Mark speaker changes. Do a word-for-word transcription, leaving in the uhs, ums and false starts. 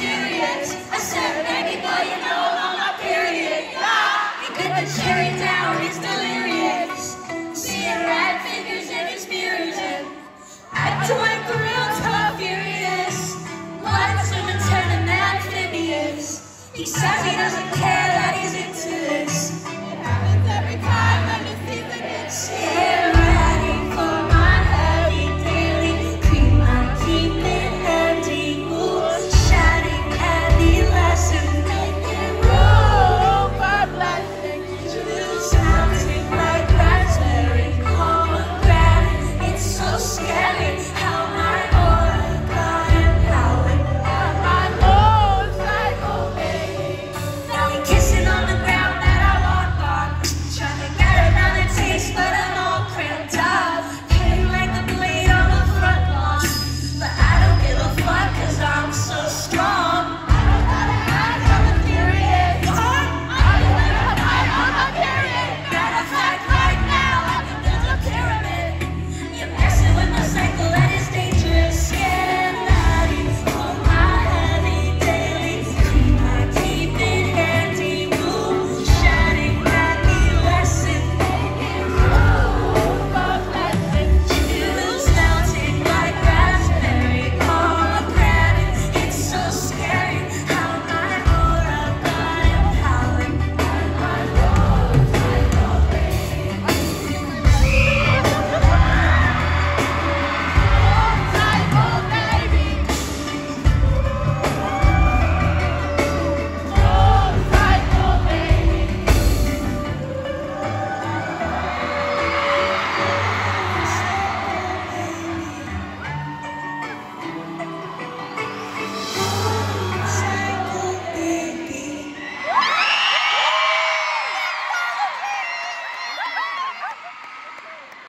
Speaker 1: serious. I said, baby boy, you know I'm on my period. Ah, he bit the cherry down, he's delirious. Seeing rat figures in his mirrors and acting like the real tough furious. Watching him turn him amphibious. He says he doesn't care that he's into this.